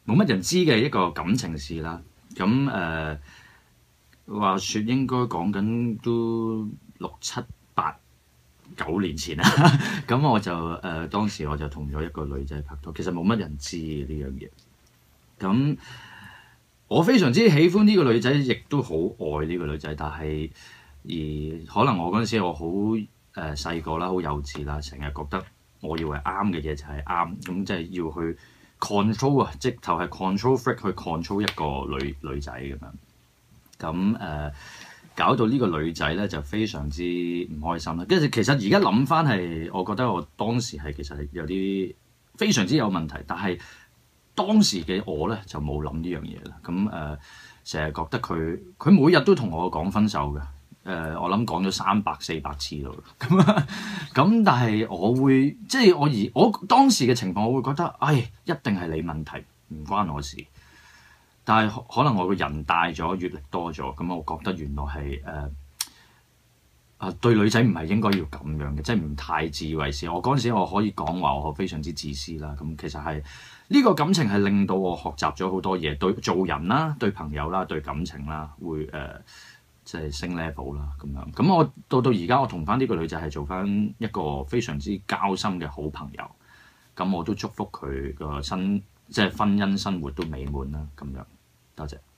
冇乜人知嘅一個感情事啦。咁話説應該講緊都6、7、8、9年前啦。咁我就當時我就同咗一個女仔拍拖，其實冇乜人知呢樣嘢。咁我非常之喜歡呢個女仔，亦都好愛呢個女仔，但係可能我嗰陣時我好細個啦，好幼稚啦，成日覺得我以為啱嘅嘢就係啱，咁即係要去 control 啊，直頭係 control freak 去 control 一個女仔咁樣。咁搞到呢個女仔咧就非常之唔開心啦。跟住其實而家諗翻係，我覺得我當時係其實係有啲非常之有問題，但係當時嘅我咧就冇諗呢樣嘢啦。咁成日覺得佢每日都同我講分手嘅。我諗講咗300、400次咯。咁但係我會即係我當時嘅情況，我會覺得，一定係你問題，唔關我事。但係可能我個人大咗，閲歷多咗，咁我覺得原來係對女仔唔係應該要咁樣嘅，即係唔太自以為是。我嗰陣時我可以講話我非常之自私啦。咁其實係呢個感情係令到我學習咗好多嘢，對做人啦、對朋友啦、對感情啦，會即係升 level 啦咁樣。咁我到而家我同翻呢個女仔係做翻一個非常之交心嘅好朋友。咁我都祝福佢個即係婚姻生活都美滿啦咁樣。多謝。